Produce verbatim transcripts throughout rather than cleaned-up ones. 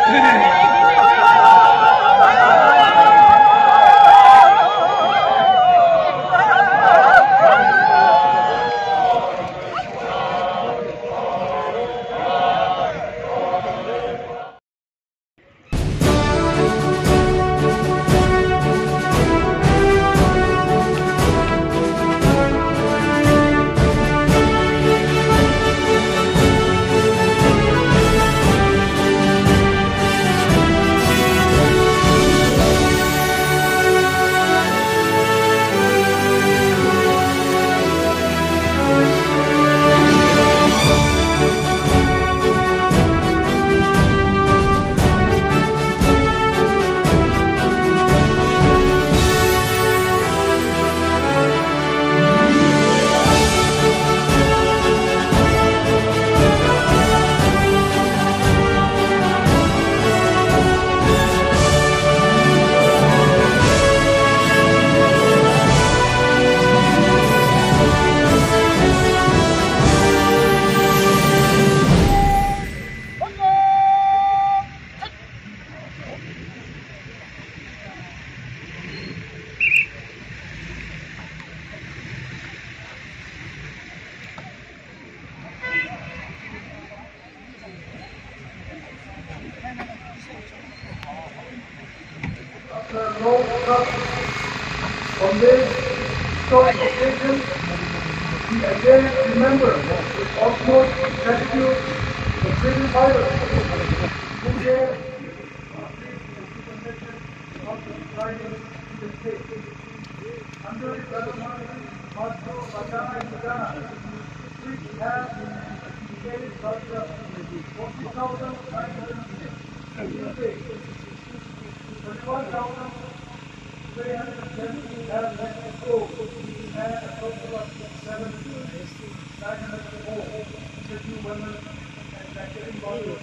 On this historic occasion, we again remember with utmost gratitude the freedom fighters who gave of the riding the state. Under the government of Naga which have dedicated culture forty thousand nine hundred six thirty-one thousand three hundred seventy have left the school and a total of seven nine hundred four fifty women and active bodies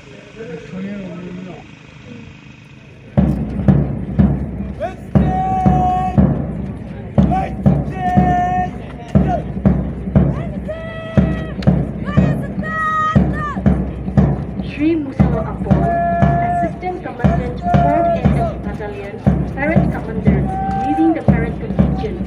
Assistant Commandant, fourth A F Battalion, Parade Commander, leading the parade contingent.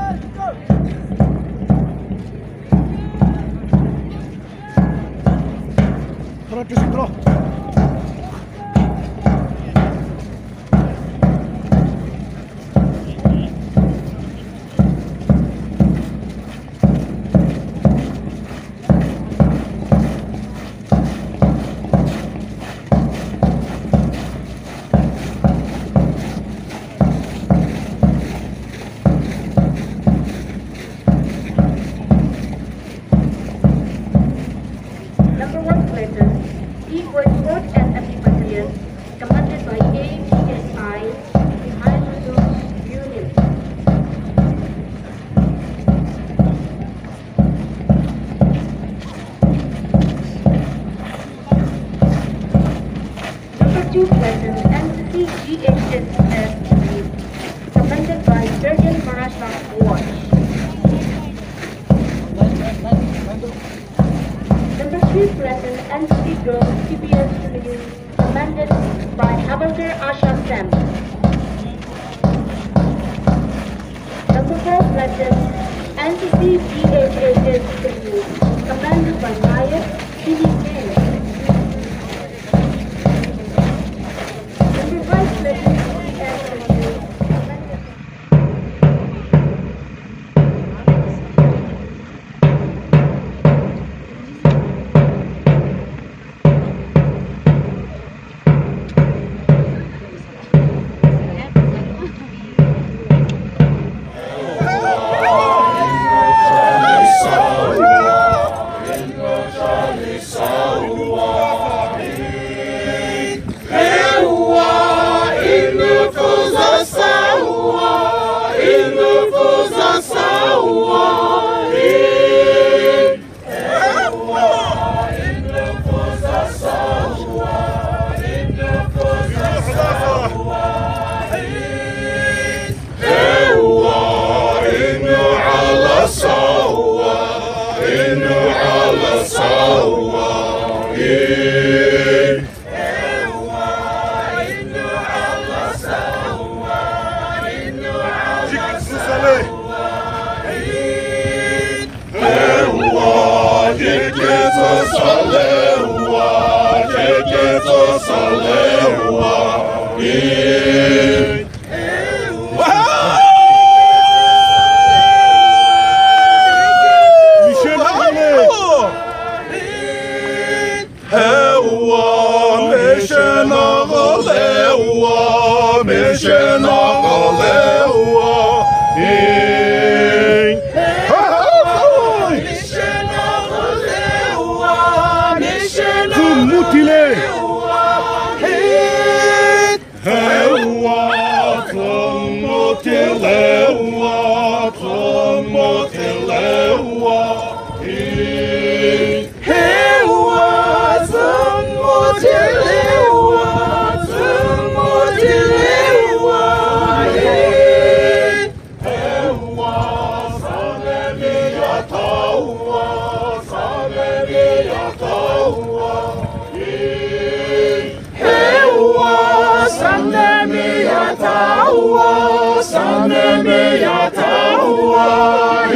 Number one platoon, fourth A F Battalion, commanded by A B S I, Behind Resource Unit. Number two platoon, N C C G H S S Unit, commanded by Sergeant Marashak Watch. Number three platoon, N C C Girls C P S Unit, commanded by Havildar Asha Sam. Number four platoon, N C C G H S S Unit, commanded by Nayak Sini Sen. Number five platoon, C S Unit, commanded Charlie Soul. 是那个了啊！嘿，你是那个了啊！你是那个了啊！嘿，嘿哇，怎么的了啊？怎么的了啊？嘿，嘿哇，怎么的了啊？怎么的了啊？嘿，嘿哇，萨勒米亚塔哇，萨勒米亚塔哇，嘿，嘿哇，萨勒米亚塔哇，萨勒米亚塔哇，嘿。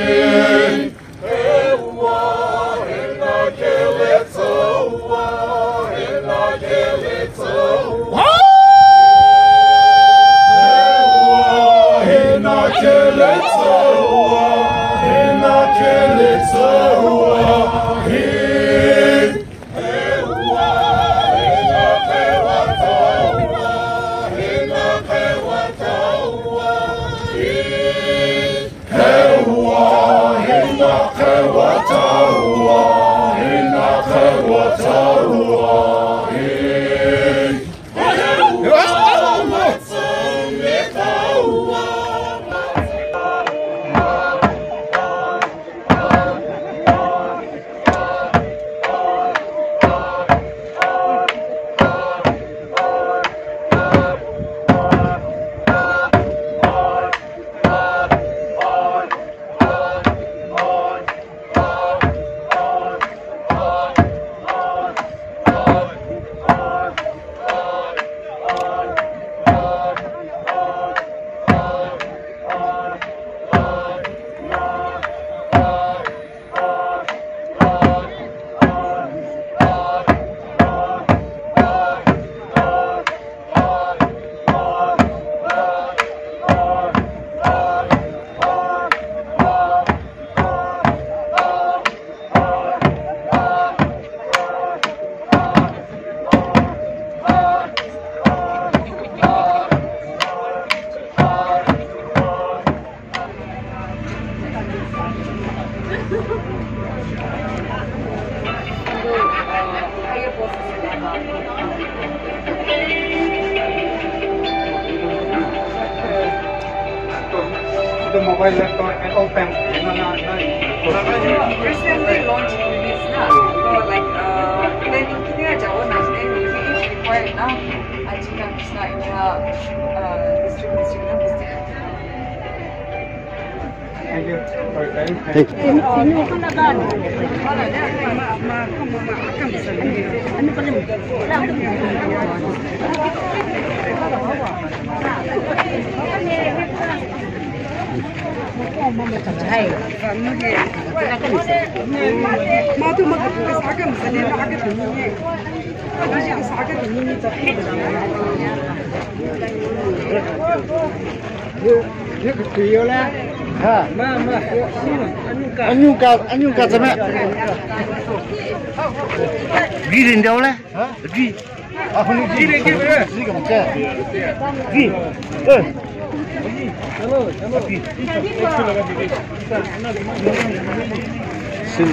The mobile laptop and all time. No, no, no. Recently launched this now. So like uh, planning kita jauh nanti we each required now. Aji kan bisa ini uh distribute distribute distribute. Thank you for your time. Thank you. mau tu mau ke saga misalnya nak ke ini, kalau yang saga ini tu. Ini kecil lah. Ha, mama. Anh cả anh cả sao mẹ? Ghi đến đâu đấy? Ghi. À, không ghi lên kia nữa. Ghi cái gì? Ghi. Ơ. Chalo, chalo. Xin.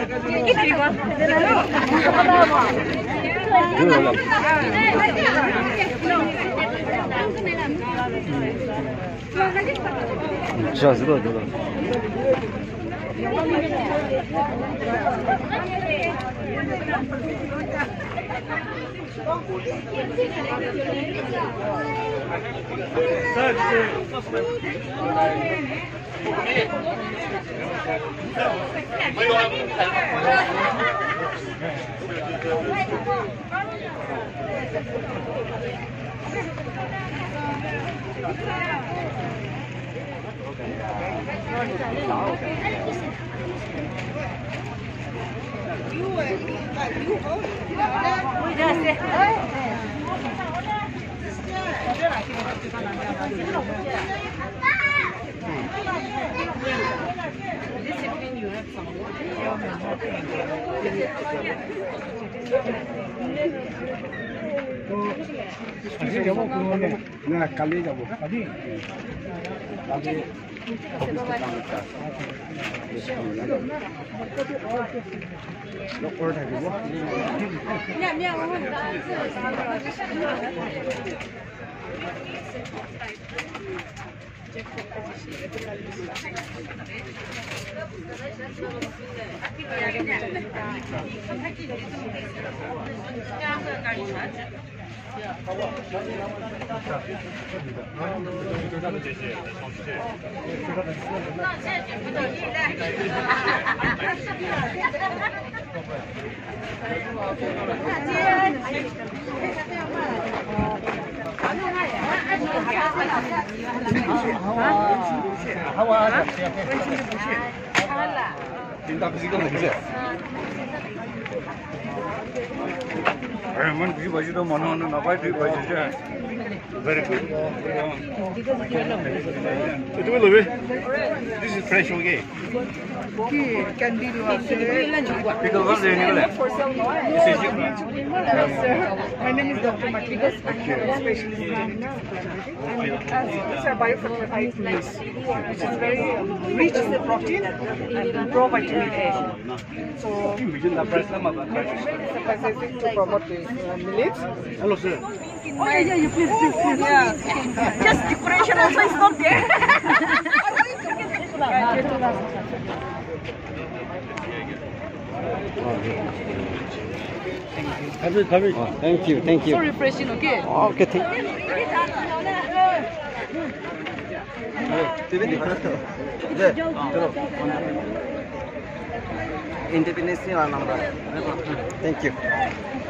Ini 知道知道知道。 Nah, kali যাব kali kali lokor থাকিব Cinta physical lagi sih. Eh, man biji baju tu mana mana nampak tu baju je. Very good. Itu lebih. This is fresh okay. Okay, can be lost. Pickle one day ni boleh. This is your. Hello, sir. My name is Doctor Matikas. I'm a specialist in Naga. And it's a biofortified meat, which is very rich in protein and pro-vitamin A. So, sufficing to promote this uh, millets. Hello sir. Oh, yeah, yeah, you please, please, please. Yeah. Just decoration also is not there. Kabi kabi. Thank you thank you. So refreshing, okay? Okay thank you. Independence ni lah nama. Thank you.